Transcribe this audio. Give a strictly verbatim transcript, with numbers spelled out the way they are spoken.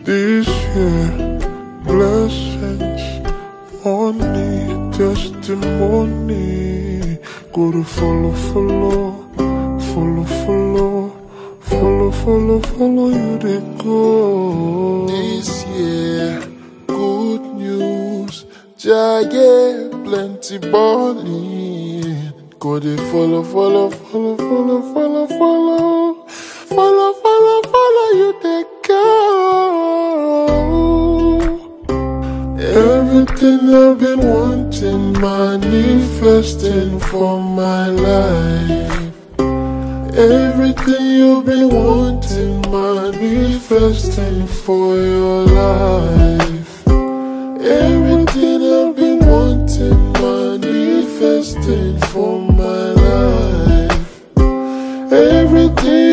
This year, blessings, money, testimony. Go to follow, follow, follow, follow, follow, follow, follow you they go. This year, good news, giant, plenty money. Go to follow, follow, follow, follow, follow, follow, follow, follow, follow you they go. Everything I've been wanting, manifesting for my life. Everything you've been wanting, manifesting for your life. Everything I've been wanting, manifesting for my life. Everything